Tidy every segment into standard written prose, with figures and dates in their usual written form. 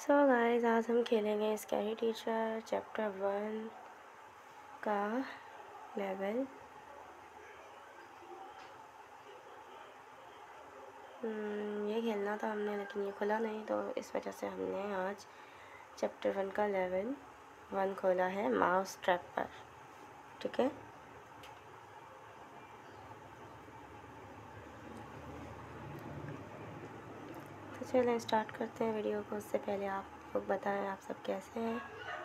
So guys, आज हम खेलेंगे स्कैरी टीचर चैप्टर 1 का लेवल। ये खेलना था हमने, लेकिन ये खुला नहीं, तो इस वजह से हमने आज चैप्टर 1 का लेवल 1 खोला है माउस ट्रैप पर। ठीक है, तो चलें स्टार्ट करते हैं वीडियो को। उससे पहले आप लोग बताएं आप सब कैसे हैं।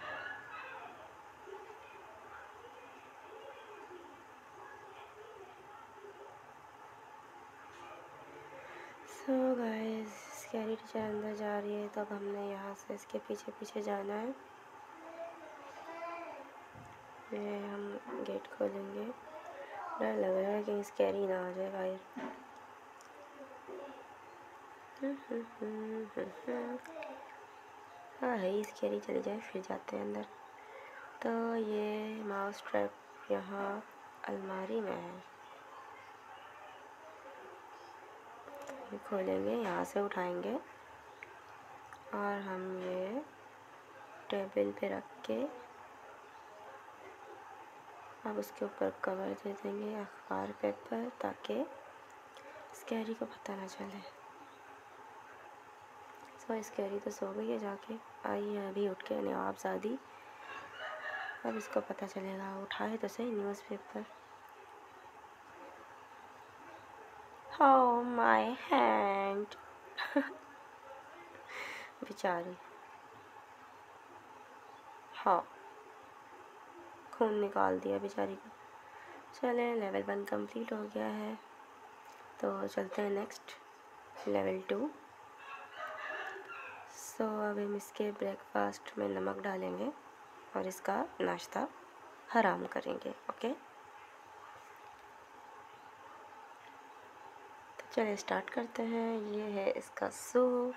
सो गाइस, स्कैरी टीचर अंदर जा रही है, तो अब हमने यहाँ से इसके पीछे पीछे जाना है। ये हम गेट खोलेंगे। डर लग रहा है कि स्कैरी ना आ जाए बाहर। हाँ है, स्कैरी चली जाए फिर जाते हैं अंदर। तो ये माउस ट्रैप यहाँ अलमारी में है। ये खोलेंगे, यहाँ से उठाएंगे और हम ये टेबल पे रख के अब उसके ऊपर कवर दे देंगे अखबार पेपर, ताकि स्कैरी को पता ना चले। सो स्कैरी तो सो गई है जाके, आई है अभी उठ के नवाबजादी। अब इसको पता चलेगा, उठाए तो सही न्यूज़पेपर। Oh my hand बेचारी, हाँ खून निकाल दिया बेचारी का। चले, लेवल 1 कंप्लीट हो गया है, तो चलते हैं नेक्स्ट लेवल 2। सो अब हम इसके ब्रेकफास्ट में नमक डालेंगे और इसका नाश्ता हराम करेंगे। ओके, तो चलिए स्टार्ट करते हैं। ये है इसका सूप।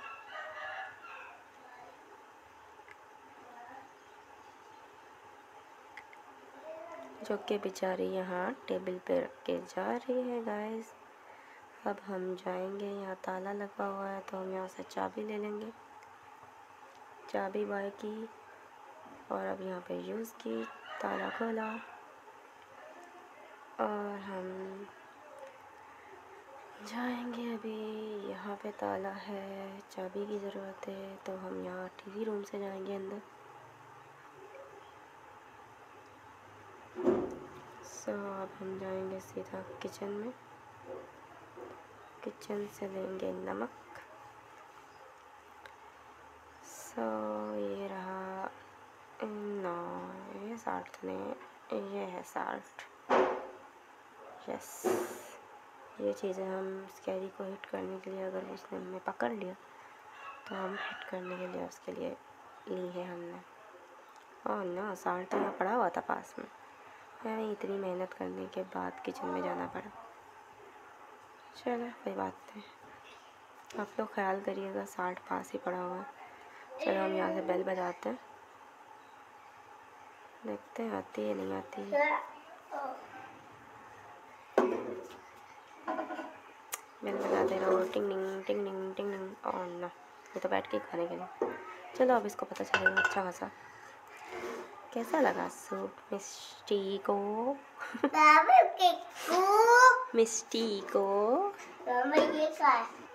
जो कि बेचारी यहाँ टेबल पे रख के जा रही है गाइस। अब हम जाएंगे, यहाँ ताला लगा हुआ है, तो हम यहाँ से चाबी ले लेंगे। चाबी बाय की और अब यहाँ पे यूज़ की, ताला खोला और हम जाएंगे। अभी यहाँ पे ताला है, चाबी की ज़रूरत है, तो हम यहाँ टीवी रूम से जाएंगे अंदर। सो अब हम जाएंगे सीधा किचन में। किचन से लेंगे नमक। सो ये रहा, नो ये साल्ट नहीं, ये है साल्ट। यस, ये चीज़ें हम स्कैरी को हिट करने के लिए, अगर उसने हमें पकड़ लिया तो हम हिट करने के लिए उसके लिए ली है हमने। ओह नो, साल्ट तो यहाँ पड़ा हुआ था पास में, हमें इतनी मेहनत करने के बाद किचन में जाना पड़ा। चलो कोई बात नहीं, आप लोग ख्याल करिएगा, साल्ट पास ही पड़ा हुआ है। चलो हम यहाँ से बेल बजाते हैं, देखते हैं आती है नहीं आती है। बेल बजाते रहो, टिंग टिंग टिंग टिंग टिंग टिंग। और ना, ये तो बैठ के खाने के लिए। चलो अब इसको पता चलेगा अच्छा खासा। कैसा लगा सूप मिस्टी को? मिस्टी को